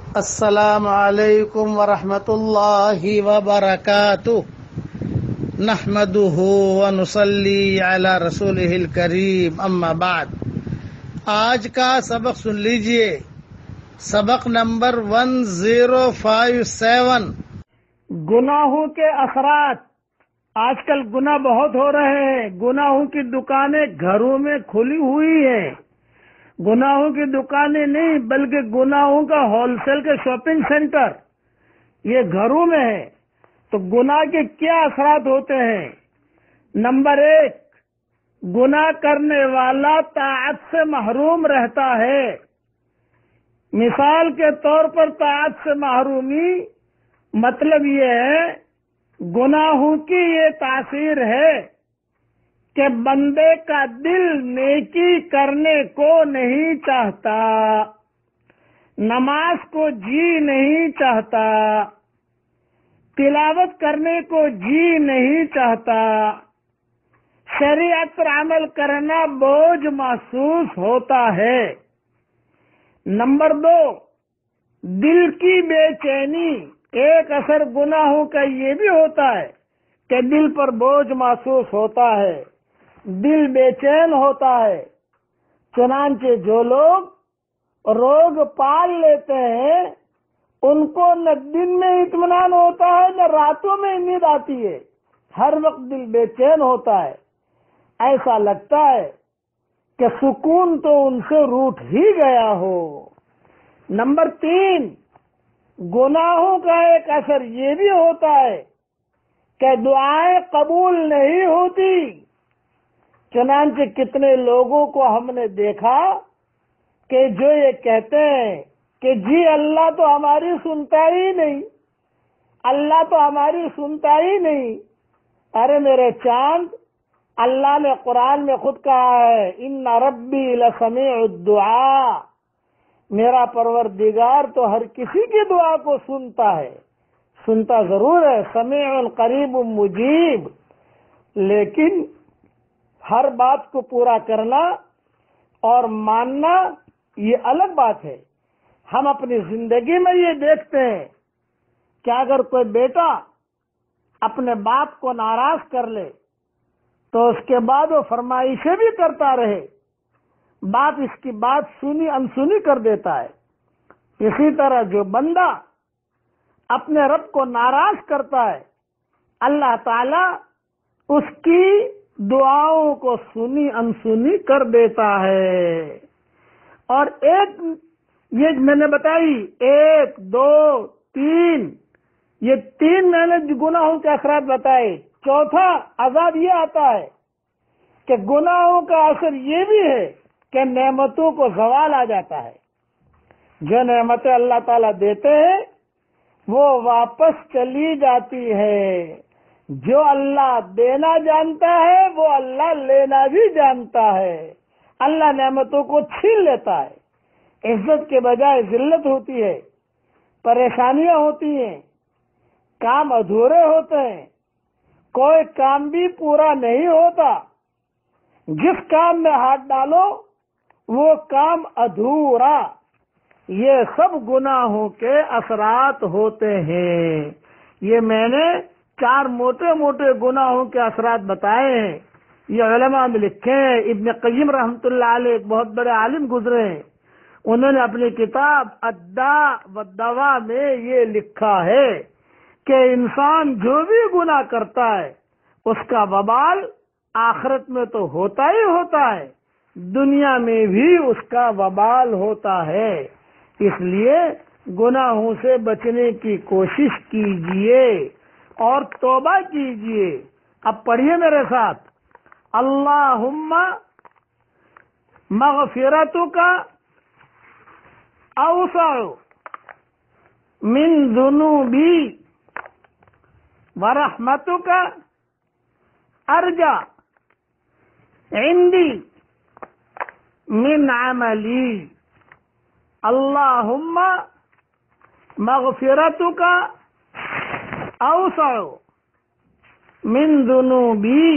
السلام علیکم ورحمۃ اللہ وبرکاتہ نحمده ونصلی علی رسولہ الکریم اما بعد۔ آج کا سبق سن لیجئے، سبق نمبر 1057۔ گناہوں کے اثرات۔ آج کل گناہ بہت ہو رہے ہیں، گناہوں کی دکانیں گھروں میں کھلی ہوئی ہیں۔ گناہوں کی دکانیں نہیں بلکہ گناہوں کا ہول سیل کے شاپنگ سینٹر یہ گھروں میں ہے۔ تو گناہ کے کیا اثرات ہوتے ہیں؟ نمبر 1، گناہ کرنے والا طاعت سے محروم رہتا ہے۔ مثال کے طور پر طاعت سے محرومی مطلب یہ ہے، گناہوں کی یہ تاثیر ہے کہ بندے کا دل نیکی کرنے کو نہیں چاہتا، نماز کو جی نہیں چاہتا، تلاوت کرنے کو جی نہیں چاہتا، شریعت پر عمل کرنا بوجھ محسوس ہوتا ہے۔ نمبر 2، دل کی بے چینی۔ ایک اثر گناہوں کا یہ بھی ہوتا ہے کہ دل پر بوجھ محسوس ہوتا ہے، دل بے چین ہوتا ہے۔ چنانچہ جو لوگ روگ پال لیتے ہیں ان کو نہ دن میں اطمینان ہوتا ہے نہ راتوں میں نیند آتی ہے، ہر وقت دل بے چین ہوتا ہے، ایسا لگتا ہے کہ سکون تو ان سے روٹ ہی گیا ہو۔ نمبر 3، گناہوں کا ایک اثر یہ بھی ہوتا ہے کہ دعائیں قبول نہیں ہوتی۔ چنانچہ کتنے لوگوں کو ہم نے دیکھا کہ جو یہ کہتے ہیں کہ جی اللہ تو ہماری سنتا ہی نہیں، اللہ تو ہماری سنتا ہی نہیں۔ ارے میرے چاند، اللہ نے قرآن میں خود کہا ہے، ان ربی لسمیع الدعاء، میرا پروردگار تو ہر کسی کی دعا کو سنتا ہے، سنتا ضرور ہے، سمیع قریب مجیب، لیکن ہر بات کو پورا کرنا اور ماننا یہ الگ بات ہے۔ ہم اپنی زندگی میں یہ دیکھتے ہیں کہ اگر کوئی بیٹا اپنے باپ کو ناراض کر لے تو اس کے بعد وہ فرمائشیں بھی کرتا رہے، باپ اس کی بات سنی انسنی کر دیتا ہے۔ اسی طرح جو بندہ اپنے رب کو ناراض کرتا ہے، اللہ تعالی اس کی دعاؤں کو سنی انسنی کر دیتا ہے۔ اور ایک یہ میں نے بتائی 1، 2، 3، یہ 3 میں نے گناہوں کے اثرات بتائے۔ چوتھا عذاب یہ آتا ہے کہ گناہوں کا اثر یہ بھی ہے کہ نعمتوں کو زوال آ جاتا ہے۔ جو نعمتیں اللہ تعالیٰ دیتے ہیں وہ واپس چلی جاتی ہے۔ جو اللہ دینا جانتا ہے وہ اللہ لینا بھی جانتا ہے۔ اللہ نعمتوں کو چھین لیتا ہے، عزت کے بجائے ذلت ہوتی ہے، پریشانیاں ہوتی ہیں، کام ادھورے ہوتے ہیں، کوئی کام بھی پورا نہیں ہوتا، جس کام میں ہاتھ ڈالو وہ کام ادھورا۔ یہ سب گناہوں کے اثرات ہوتے ہیں۔ یہ میں نے 4 موٹے موٹے گناہوں کے اثرات بتائے ہیں، یہ علماء نے لکھے ہیں۔ ابن قیم رحمۃ اللہ علیہ ایک بہت بڑے عالم گزرے ہیں، انہوں نے اپنی کتاب الداء والدواء میں یہ لکھا ہے کہ انسان جو بھی گناہ کرتا ہے اس کا وبال آخرت میں تو ہوتا ہی ہوتا ہے، دنیا میں بھی اس کا وبال ہوتا ہے۔ اس لیے گناہوں سے بچنے کی کوشش کیجئے اور توبہ کیجئے۔ اب پڑھیے میرے ساتھ، اللہم مغفرتک اوسع من ذنوبی ورحمتک ارجع عندی من عملی۔ اللہم مغفرتک اوسع من ذنوبی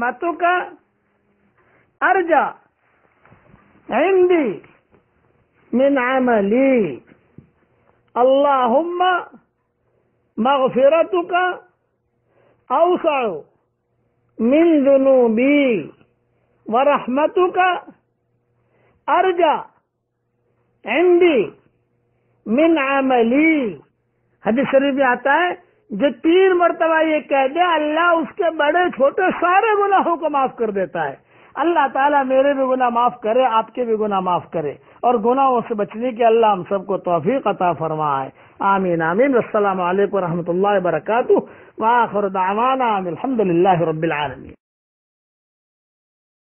ورحمتک ارجع عندی من عملی اللہم مغفرتک اوسع من ذنوبی ورحمتک ارجع عندی من عملی. حدیث شریف میں آتا ہے جو 3 مرتبہ یہ کہہ دے اللہ اس کے بڑے چھوٹے سارے گناہوں کو معاف کر دیتا ہے. اللہ تعالیٰ میرے بھی گناہ معاف کرے، آپ کے بھی گناہ معاف کرے، اور گناہوں سے بچنے کی اللہ ہم سب کو توفیق عطا فرمائے. آمین آمین. السلام علیکم ورحمۃ اللہ وبرکاتہ. وآخر دعوانا الحمد للہ رب العالمین.